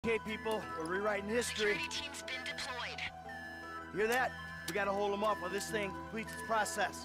Okay, people, we're rewriting history. Security team's been deployed. Hear that? We gotta hold them off while this thing completes its process.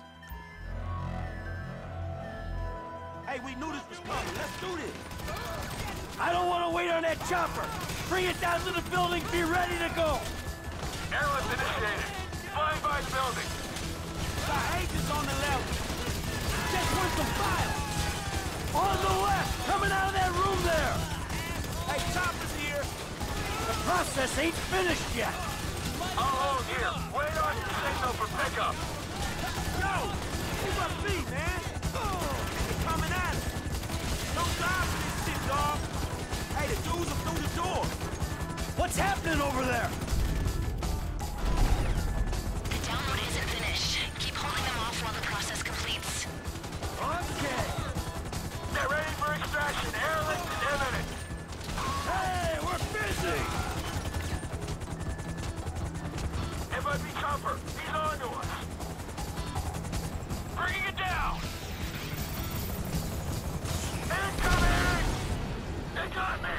Hey, we knew this was coming. Let's do this. I don't want to wait on that chopper. Bring it down to the building. Be ready to go. Airlift initiated. Flying by the building. Got agents on the level. Just want some fire. On the left, coming out of that room there. Hey, chopper's here. The process ain't finished yet. I'll hold here. Wait on your signal for pickup. Yo, keep up speed, man. They coming at us. Don't drive for this shit, dog. Hey, the dudes are through the door. What's happening over there? The download isn't finished. Keep holding them off while the process completes. Okay. They're ready for extraction. Airlift is imminent. Hey, we're busy. FIB chopper. He's on to us. Bringing it down. Incoming! They got me!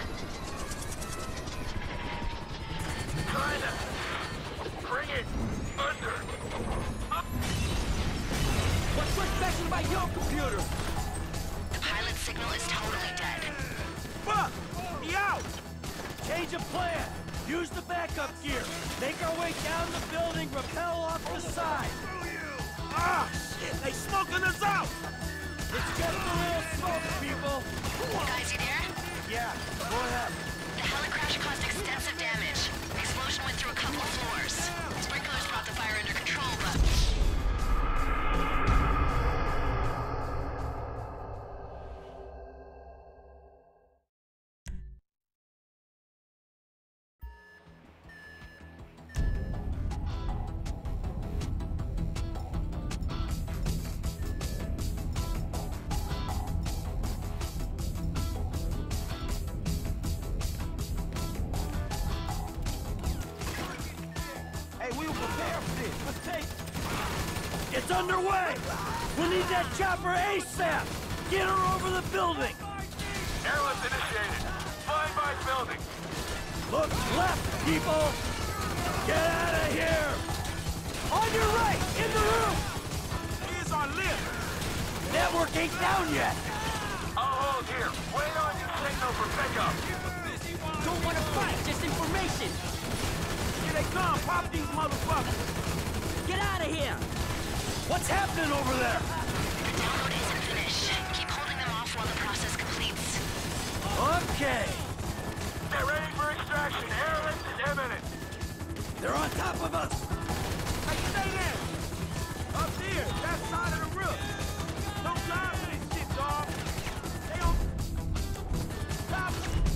Trying to bring it under. Up. What's suspected by your computer? The pilot signal is totally dead. Fuck! He out! Change of plan. Use the backup gear. Make our way down the building, rappel off the side. Ah, shit! They smoking us out! It's getting a little smoke, people. Guys, you there? Yeah, go ahead. The helicrash caused extensive damage. The explosion went through a couple of floors. Sprinklers brought the fire under control, but... Hey, we were prepared for this. Let's take it. It's underway. We need that chopper ASAP. Get her over the building. Airlift initiated. Flying by building. Look left, people. Get out of here. On your right, in the room. Here's our lift. Network ain't down yet. I'll hold here. Wait on your signal for pickup. Don't want to fight, just information. Here they come. Pop these motherfuckers. Get out of here. What's happening over there? The download isn't finished. Keep holding them off while the process completes. Okay. They're ready for extraction. Airlift is imminent. They're on top of us. Hey, stay there. Up there, that side of the roof. Don't drive for this shit, dog. Stay on top.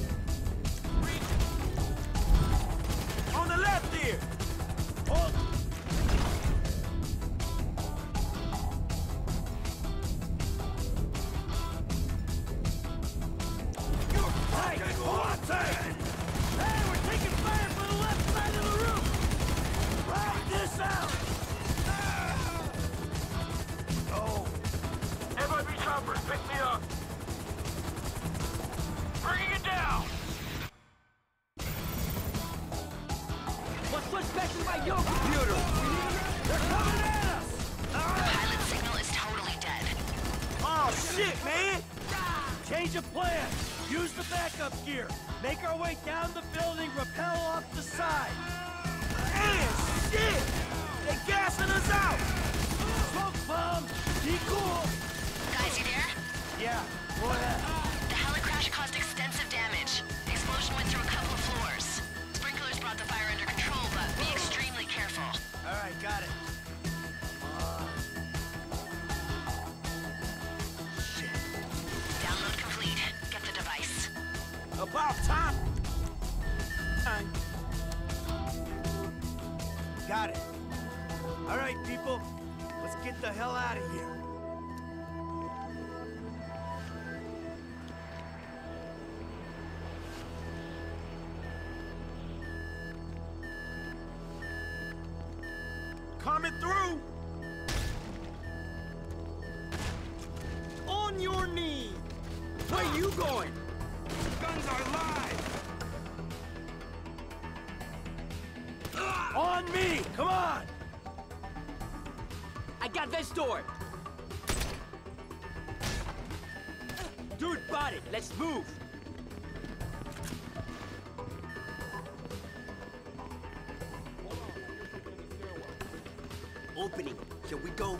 On the left here. Hold. You're right. Hold on tight. Hey, we're taking fire from the left side of the roof. Ride this out. Oh. FIB choppers, pick me up. Bringing it down. What's suspected by your computer? They're coming at us. The pilot signal is totally dead. Oh, shit, man. Change of plan. Use the backup gear. Make our way down the building, rappel off the side. Man, shit. They gassing us out. Smoke bomb. Be cool. Guys, you there? Yeah, go ahead. The helicrash caused extensive damage. The explosion went through a couple of floors. Sprinklers brought the fire under control, but be extremely careful. All right, got it. Shit. Download complete. Get the device. About time. Got it. All right, people. Let's get the hell out of here. Coming through. On your knees. Where you going? Guns are live. On me! Come on! I got this door! Dude, body, let's move! Opening. Here we go.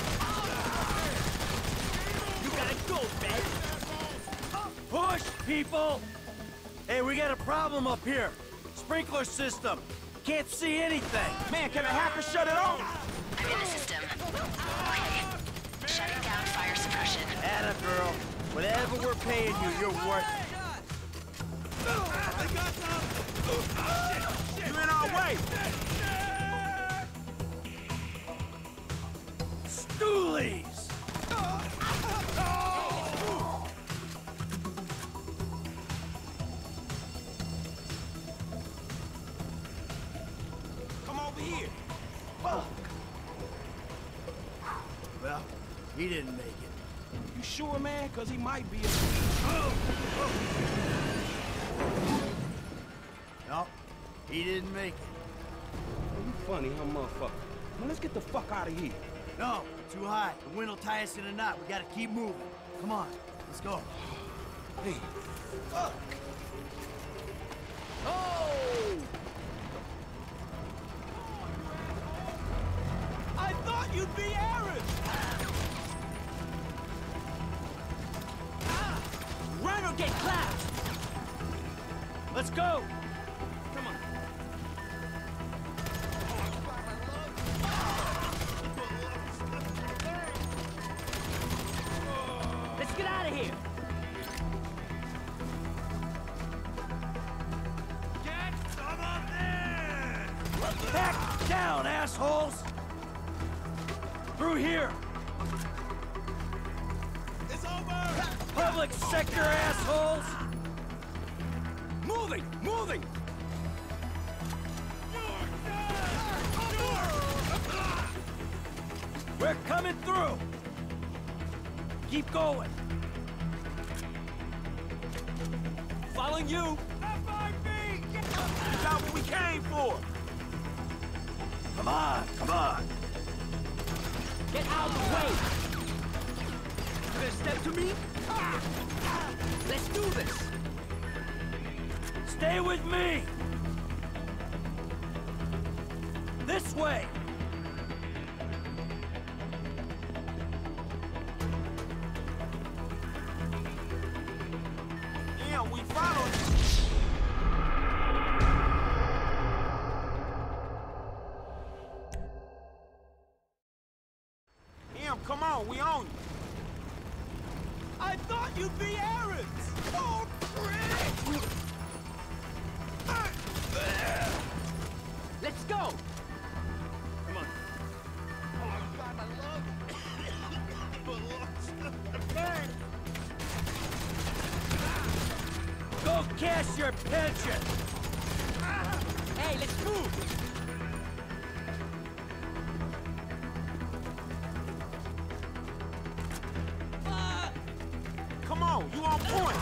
You gotta go, Fed! Push, people! Hey, we got a problem up here. Sprinkler system. Can't see anything. Man, can a hacker shut it off? I'm in the system. Okay. Shutting down fire suppression. Atta girl. Whatever we're paying you, you're worth it. You in our way. Stoolies! Come over here. Well, he didn't make it. You sure, man? Cause he might be a... No, he didn't make it. You funny, huh, motherfucker? Man, let's get the fuck out of here. No, too high. The wind will tie us in a knot. We gotta keep moving. Come on, let's go. Hey, fuck. Oh! I thought you'd be Aaron. Run or get clapped! Let's go! Come on. Let's get out of here! Get some of this! Back down, assholes! Through here! It's over. Public sector assholes! Moving, moving. We're coming through! Keep going! Following you! FIB! We got what we came for. Come on, come on! Get out of the way! You gonna step to me? Let's do this! Stay with me! This way! Yeah, we followed you. Come on, we on you. I thought you'd be Aaron's. Oh, prick! Let's go! Come on. Oh, God, I love Go cash your pension! Hey, let's move! Come on, you on point.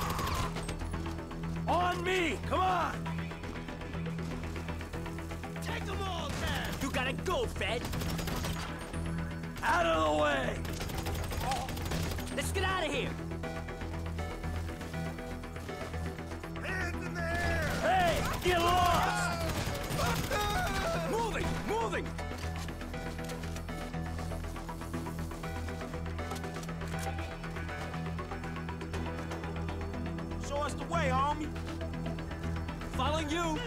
On me! Come on! Take them all down! You gotta go, Fed! Out of the way! Let's get out of here! Hands in the air! Hey, get lost! Moving, moving! Show us the way, homie. Following you!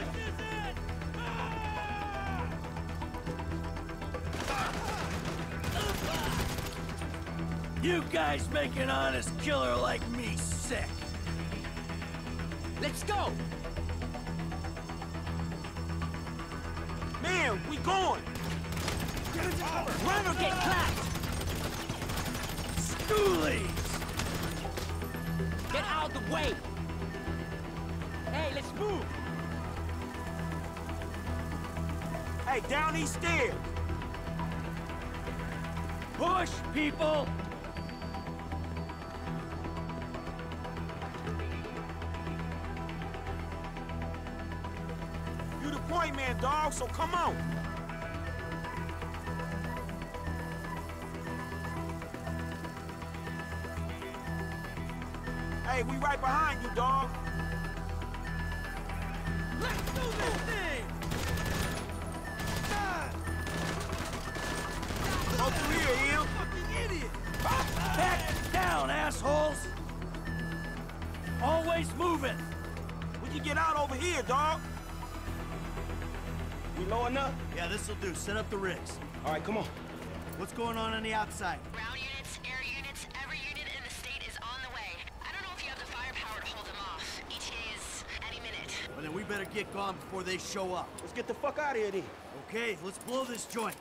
You guys make an honest killer like me sick! Let's go! Man, we going! Run or get clapped! Stoolies! Get out of the way! Hey, let's move! Hey, down these stairs! Push, people! You the point man, dog, so come on! Hey, we right behind you, dog. Let's do this thing! Go through here, Em. Fucking idiot! Back down, assholes! Always moving! We can get out over here, dog. We low enough? Yeah, this'll do. Set up the rigs. All right, come on. What's going on the outside? Ground units, air units, every unit in the state is on the way. I don't know if you have the firepower to hold them off. ETA is any minute. Well, then we better get gone before they show up. Let's get the fuck out of here, then. Okay, let's blow this joint.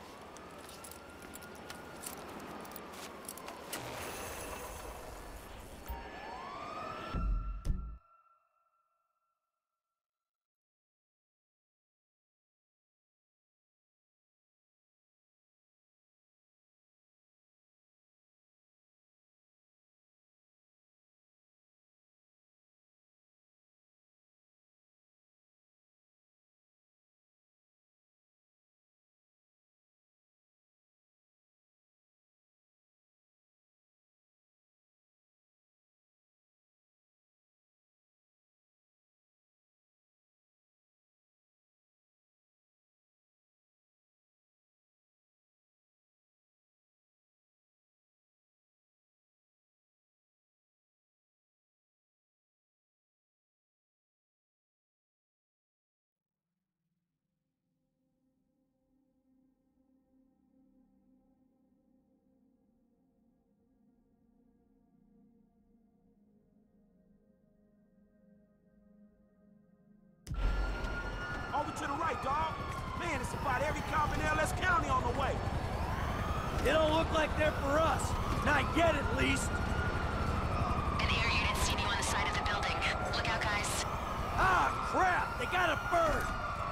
Over to the right, dog. Man, it's about every cop in LS County on the way. They don't look like they're for us. Not yet, at least. An air unit seen you on the side of the building. Look out, guys. Ah, crap! They got a bird!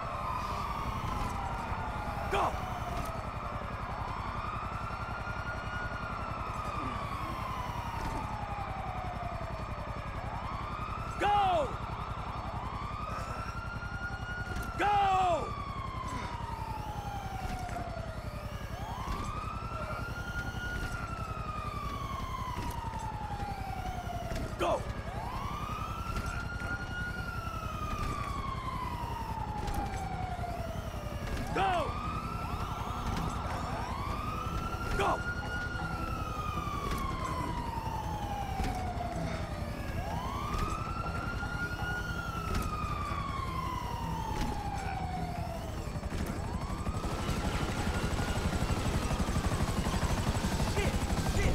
Go! Go! Go! Go! Go! Go! Shit! Shit!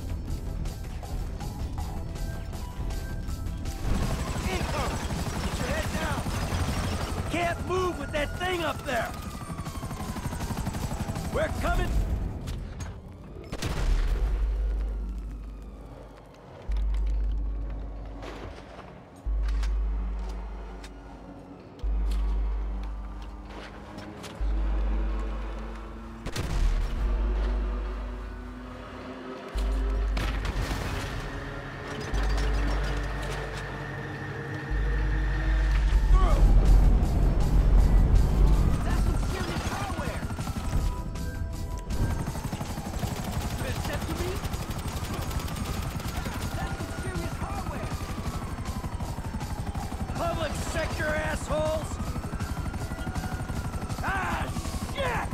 Incoming! Get your head down! Can't move with that thing up there! We're coming! That's some serious hardware! You gonna step to me? That's some serious hardware! Public sector assholes! Ah, shit!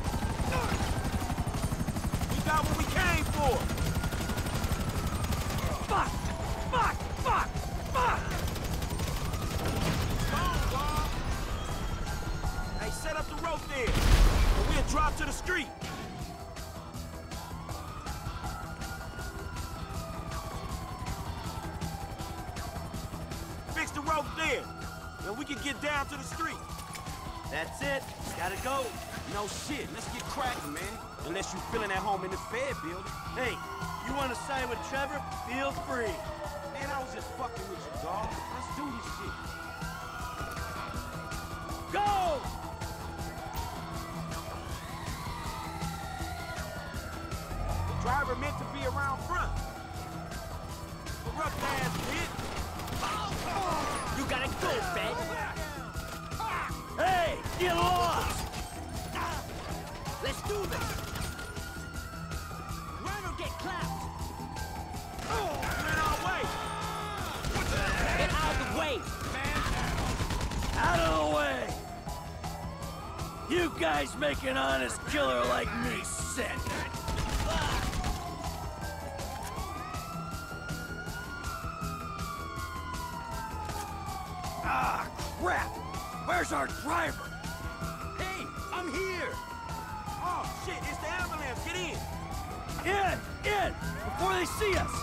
We got what we came for. Fuck! Fuck! Fuck! Fuck! Come on, dog. Hey, set up the rope there. And we'll drop to the street. Fix the rope there. And we can get down to the street. That's it. Gotta go. No shit, let's get cracking, man. Unless you feeling at home in this Fed building. Hey, you want to sign with Trevor? Feel free. Man, I was just fucking with you, dog. Let's do this shit. Go! The driver meant to be around front. Corrupt ass bitch. You gotta go, Fed! Hey, get lost! Let's do this! Run or get clapped! We're in our way. Out of the way! You guys make an honest killer like me sick! Ah, crap! Where's our driver? Hey, I'm here! Oh, shit, it's the ambulance. Get in! In! Before they see us!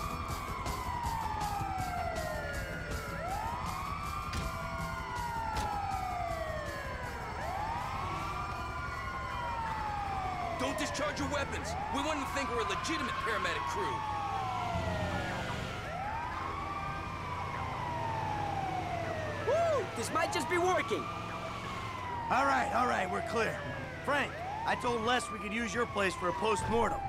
Don't discharge your weapons. We want them to think we're a legitimate paramedic crew. Woo! This might just be working. All right, we're clear. Frank, I told Les we could use your place for a post-mortem.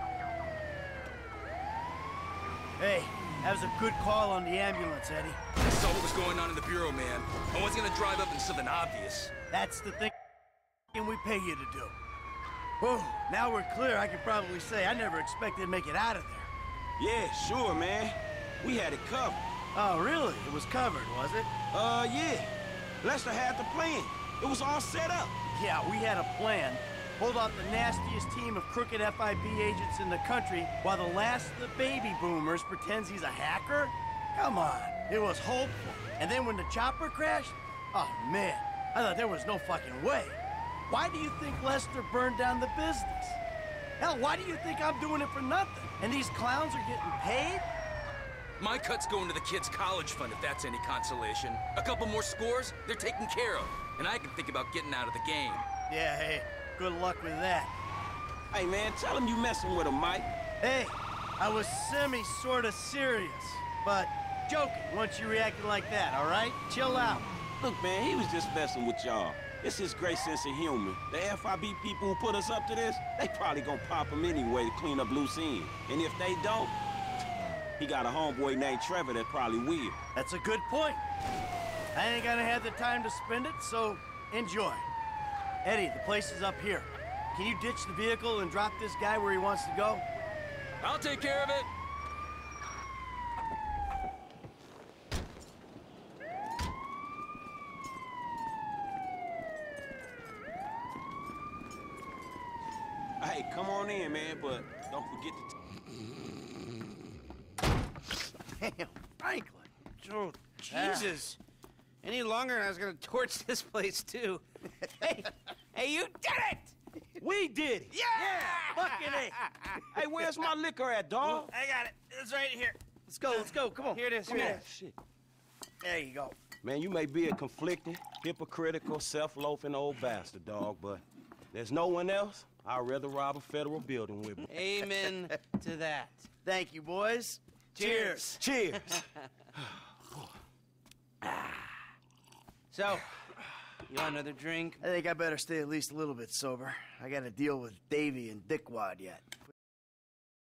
Hey, that was a good call on the ambulance, Eddie. I saw what was going on in the Bureau, man. I wasn't gonna drive up into something obvious. That's the thing we pay you to do. Whoa, now we're clear, I can probably say I never expected to make it out of there. Yeah, sure, man. We had it covered. Oh, really? It was covered, was it? Yeah. Lester had the plan. It was all set up. Yeah, we had a plan. Hold off the nastiest team of crooked FIB agents in the country while the last of the baby boomers pretends he's a hacker? Come on, it was hopeful. And then when the chopper crashed, oh man, I thought there was no fucking way. Why do you think Lester burned down the business? Hell, why do you think I'm doing it for nothing? And these clowns are getting paid? My cut's going to the kids' college fund, if that's any consolation. A couple more scores, they're taken care of. And I can think about getting out of the game. Yeah, hey, good luck with that. Hey, man, tell him you messing with him, Mike. Hey, I was sorta serious, but joking once you reacted like that, all right? Chill out. Look, man, he was just messing with y'all. It's his great sense of humor. The FIB people who put us up to this, they probably gonna pop him anyway to clean up loose ends. And if they don't, he got a homeboy named Trevor that probably will. That's a good point. I ain't gonna have the time to spend it, so enjoy. Eddie, the place is up here. Can you ditch the vehicle and drop this guy where he wants to go? I'll take care of it. Hey, come on in, man, but don't forget to... Damn, Franklin. Oh, Jesus. Any longer and I was gonna torch this place, too. Hey, you did it! We did it! Yeah! Fucking A! Hey, where's my liquor at, dog? I got it. It's right here. Let's go, come on. Here it is. Come Here on. it is. Shit. There you go. Man, you may be a conflicting, hypocritical, self-loafing old bastard, dog, but there's no one else I'd rather rob a federal building with me. Amen to that. Thank you, boys. Cheers. Cheers! So, you want another drink? I think I better stay at least a little bit sober. I gotta deal with Davy and Dickwad yet.